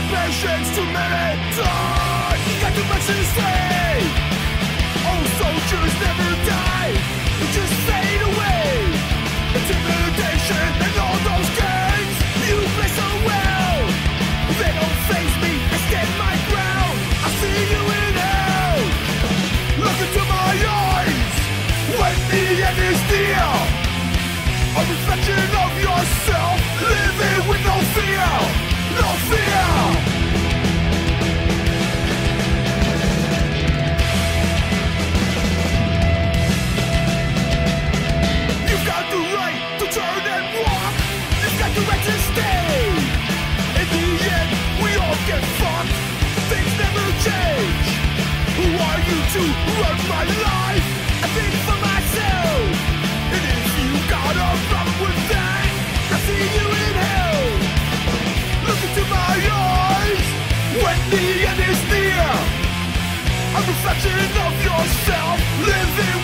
patience too many times. You got too much to say. Old soldiers never die, they just fade away. Intimidation and all those games you play so well, they don't faze me, I stand my ground. I see you in hell. Look into my eyes when the end is near. A reflection of yourself, living with no fear, no fear. You've got the right to turn and walk, you've got the right to stay. In the end, we all get fucked, things never change. Who are you to run my life? I think for myself. And if you got a problem with that, I see you in hell. Look into my eyes when the end is near. A reflection of yourself, living